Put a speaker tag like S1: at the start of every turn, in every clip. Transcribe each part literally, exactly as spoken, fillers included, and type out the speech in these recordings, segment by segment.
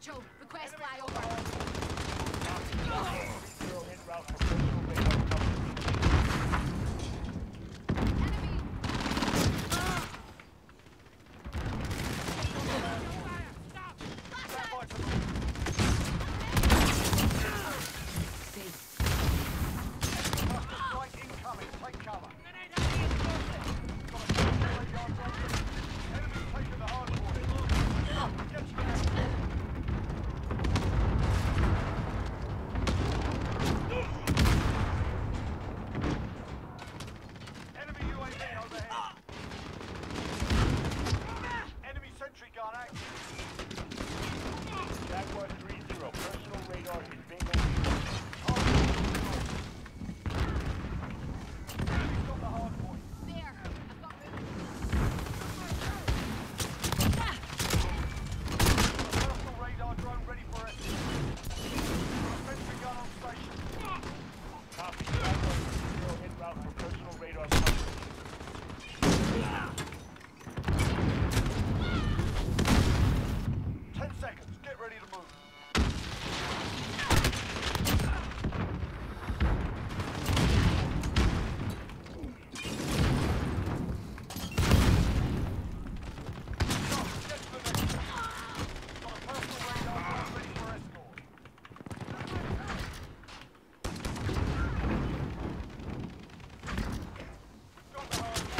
S1: Satchel, request flyover.
S2: Zero hit route for personal radar coverage.
S1: Enemy!
S2: Strike incoming. Take cover. Enemy taking the hard point. Get to the enemy U A V overhead. Enemy sentry gun active. Jaguar three zero. Personal radar is being overhead. Enemy's got the hard point.
S1: There! I've got movement.
S2: Personal radar drone ready for it. Sentry gun on station. Copy. Jaguar three zero hit route for personal radar coverage. Ten seconds. Get ready to move. Get to the next one. Got a personal radar drone ready for escort. We've got the hard point.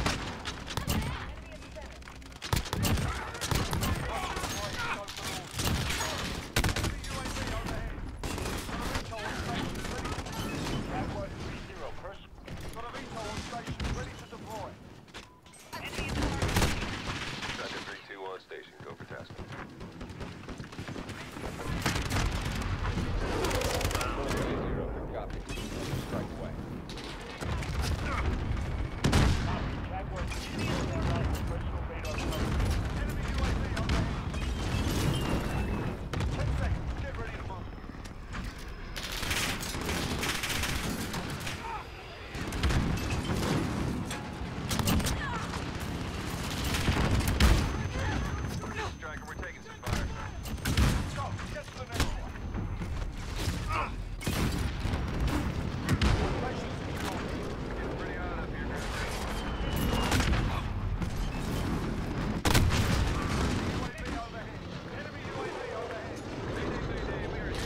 S2: Jaguar three zero. Personal. Got a veto on station. Ready to deploy.
S3: Striker three two on station. Go for task. Zero. Copy. Strike away.
S2: Copy. Jaguar three zero hit route for personal radar coverage. Enemy U A V overhead. Ten seconds. Get ready to move.
S3: Striker, we're taking some fire.
S2: Go. Get to the next one. Station secure.
S3: Getting pretty hot up here, guys.
S2: U A V overhead. Enemy U A V overhead.
S3: Mayday, mayday, we are here.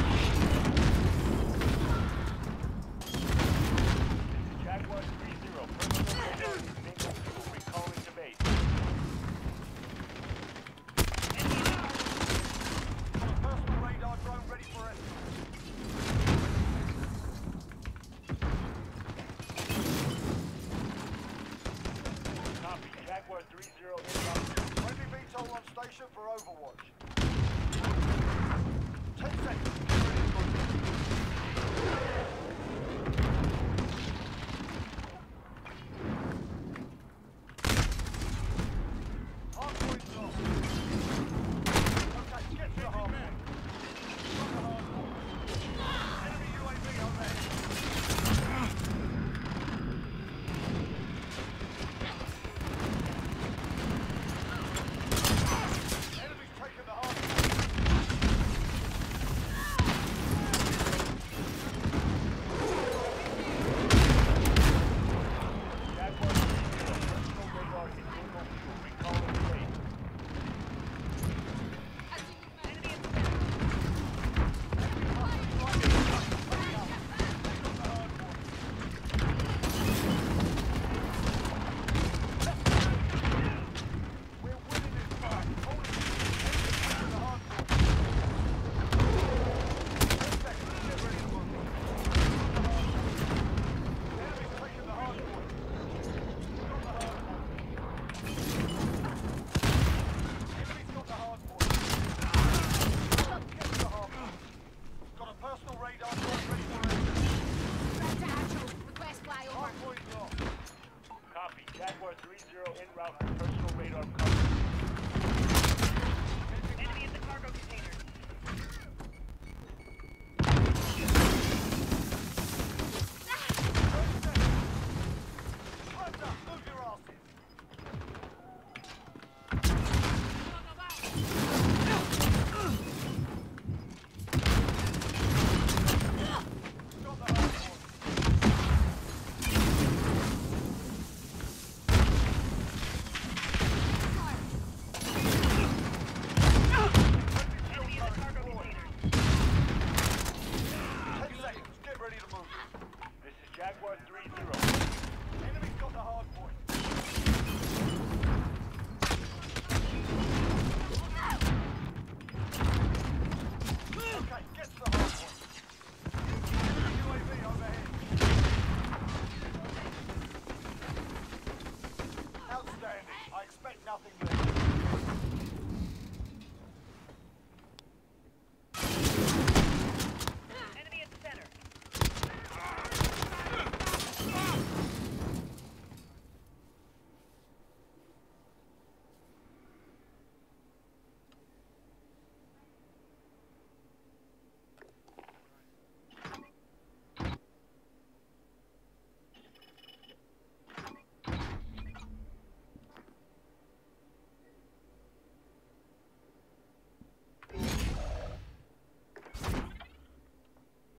S2: Jaguar three zero. Personal radar is Bingo two. Recalling to base. Got a personal radar drone ready for it. Copy. Jaguar three zero inbound. Friendly V TOL on station for overwatch. Ten seconds.